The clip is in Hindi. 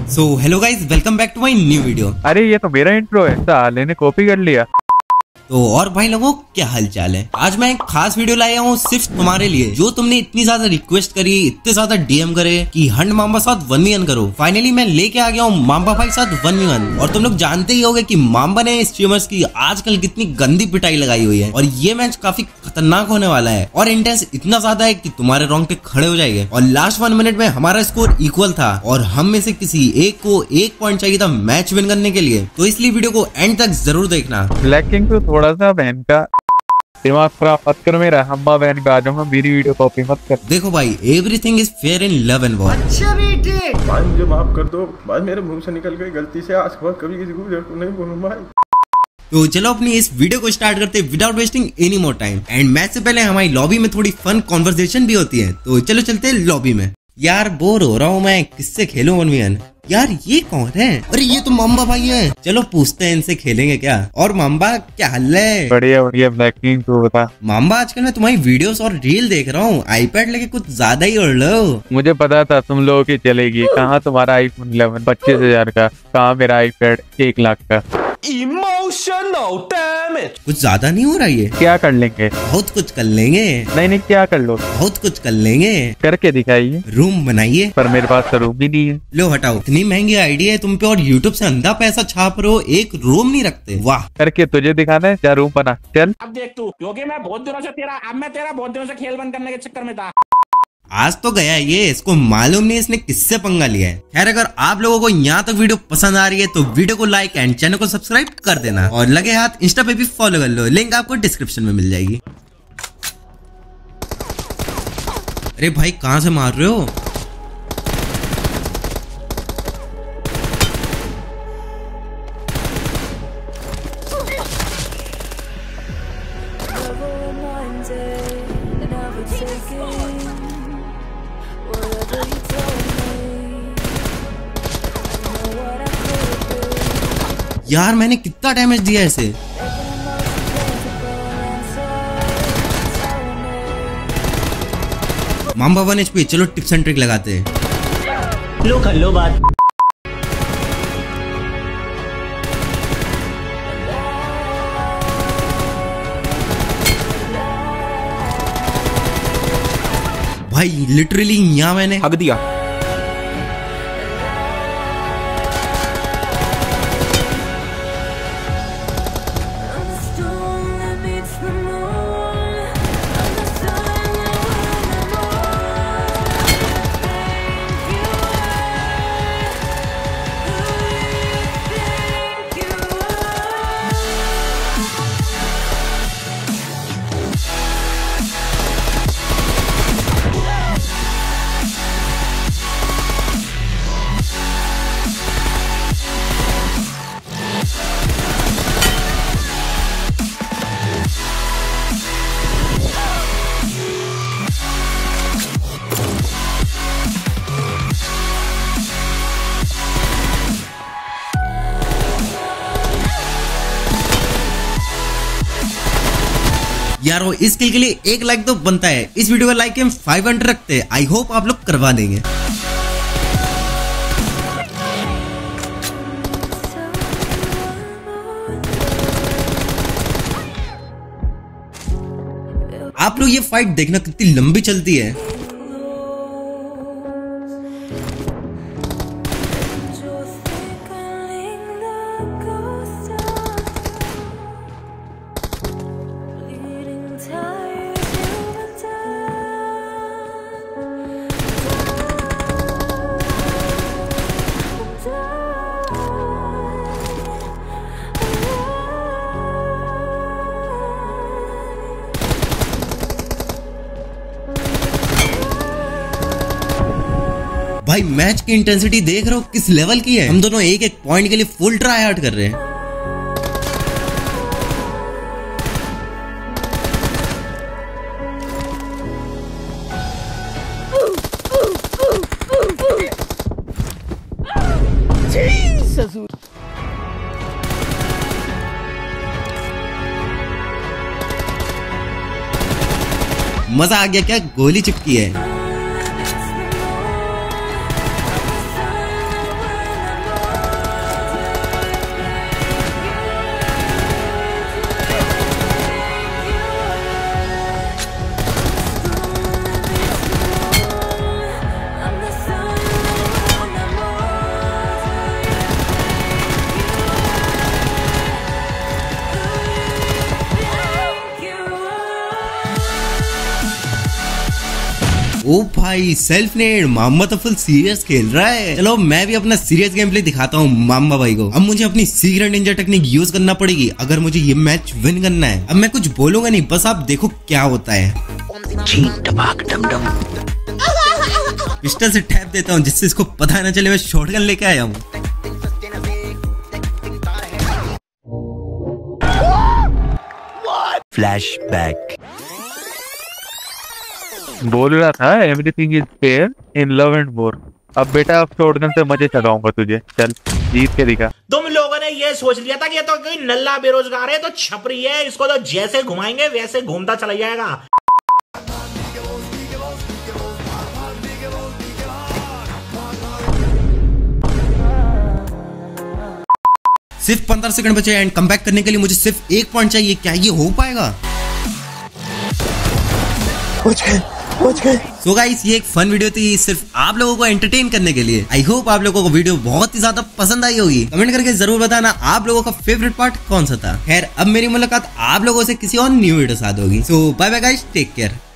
Hello guys, welcome back to my new video. अरे ये तो मेरा इंट्रो है, साले ने कॉपी कर लिया। तो और भाई लोगों, क्या हालचाल है। आज मैं एक खास वीडियो लाया हूँ सिर्फ तुम्हारे लिए, जो तुमने इतनी ज्यादा रिक्वेस्ट करी, इतने ज्यादा डीएम करे कि हंड मांबा साथ 1v1 करो। फाइनली मैं लेके आ गया हूँ मांबा भाई साथ 1v1। और तुम लोग जानते ही होगे कि मांबा ने स्ट्रीमर्स की आजकल कितनी गंदी पिटाई लगाई हुई है, और ये मैच काफी खतरनाक होने वाला है और इंटेंस इतना ज्यादा है कि तुम्हारे रोंगटे खड़े हो जाएंगे। और लास्ट 1 मिनट में हमारा स्कोर इक्वल था और हम में से किसी एक को 1 पॉइंट चाहिए था मैच विन करने के लिए। तो इसलिए वीडियो को एंड तक जरूर देखना। ब्लैक किंग तो थोड़ा सा बहन का दिमाग खराब मत कर मेरा, हम्बा बहन का आ जाऊंगा, मेरी वीडियो कॉपी मत कर। देखो भाई, everything is fair in love and war. अच्छा बेटे, भाई मुझे माफ कर दो, भाई मेरे मुंह से निकल गई गलती से, आज के बाद कभी किसी को नहीं बोलूंगा भाई। तो चलो अपनी इस वीडियो को स्टार्ट करते without wasting any more time. And match से पहले हमारी लॉबी में थोड़ी फन कॉन्वर्सेशन भी होती है, तो चलो चलते हैं लॉबी में। यार बोर हो रहा हूँ मैं, किससे खेलूं 1v1? यार ये कौन है? अरे ये तो मांबा भाई है, चलो पूछते हैं इनसे खेलेंगे क्या। और मांबा क्या हाल है? बढ़िया बढ़िया ब्लैक किंग, तू बता। मांबा आजकल मैं तुम्हारी वीडियोस और रील देख रहा हूँ, आईपैड लेके कुछ ज्यादा ही उड़ लो। मुझे पता था तुम लोगों की चलेगी। कहाँ तुम्हारा आईफोन 11 25,000 का, कहाँ मेरा आईपैड 1 लाख का। Emotional damage. कुछ ज्यादा नहीं हो रहा ये? क्या कर लेंगे? बहुत कुछ कर लेंगे। नहीं क्या कर लो? बहुत कुछ कर लेंगे। करके दिखाइए। रूम बनाइए। पर मेरे पास तो रूम भी नहीं है। लो हटाओ, इतनी महंगी आईडी है तुम पे और यूट्यूब से अंधा पैसा छाप रहे हो, एक रूम नहीं रखते। वाह। करके तुझे दिखाना है, क्या रूम बना चल। अब देख तू, क्योंकि मैं बहुत दिनों से खेल बंद करने के चक्कर में था। आज तो गया ये, इसको मालूम नहीं इसने किससे पंगा लिया है। खैर, अगर आप लोगों को यहाँ तक वीडियो पसंद आ रही है तो वीडियो को लाइक एंड चैनल को सब्सक्राइब कर देना, और लगे हाथ इंस्टा पे भी फॉलो कर लो, लिंक आपको डिस्क्रिप्शन में मिल जाएगी। अरे भाई कहाँ से मार रहे हो? यार मैंने कितना डैमेज दिया इसे। मांबा 1 HP, चलो टिप्स एंड ट्रिक लगाते हैं। लो कर लो बात। भाई लिटरली यहाँ मैंने हक दिया। यारो इस किल के लिए 1 लाइक तो बनता है। इस वीडियो का लाइक हम 500 रखते हैं। आई होप आप लोग करवा देंगे। आप लोग ये फाइट देखना कितनी लंबी चलती है। भाई मैच की इंटेंसिटी देख रहे हो किस लेवल की है। हम दोनों एक एक पॉइंट के लिए फुल ट्राई हार्ड कर रहे हैं। मजा आ गया क्या? गोली चिपकी है। ओ भाई सेल्फ नेड, मामा तो फुल सीरियस खेल रहा है। चलो मैं भी अपना सीरियस गेम प्ले दिखाता हूँ मामा भाई को। अब मुझे अपनी सीक्रेट निंजा टेक्निक यूज करना पड़ेगी अगर मुझे ये मैच विन करना है। अब मैं कुछ बोलूंगा नहीं, बस आप देखो क्या होता है। पिस्टल से टैप देता हूँ जिससे इसको पता न चले मैं शॉटगन लेके आया हूँ। फ्लैशबैक। बोल रहा था everything is fair in love and war. अब बेटा अब शॉटगन से मजे चलाऊंगा तुझे, चल जीत के दिखा। तुम लोगों ने ये सोच लिया था कि ये तो कोई नल्ला बेरोजगार है, तो छपरी है, इसको तो जैसे घुमाएंगे वैसे घूमता चला जाएगा। सिर्फ 15 सेकंड बचे एंड कम बैक करने के लिए मुझे सिर्फ 1 पॉइंट चाहिए। क्या ये हो पाएगा? सो गाइस ये एक फन वीडियो थी सिर्फ आप लोगों को एंटरटेन करने के लिए। आई होप आप लोगों को वीडियो बहुत ही ज्यादा पसंद आई होगी। कमेंट करके जरूर बताना आप लोगों का फेवरेट पार्ट कौन सा था। खैर अब मेरी मुलाकात आप लोगों से किसी और न्यू वीडियो साथ होगी। So bye bye guys, take care.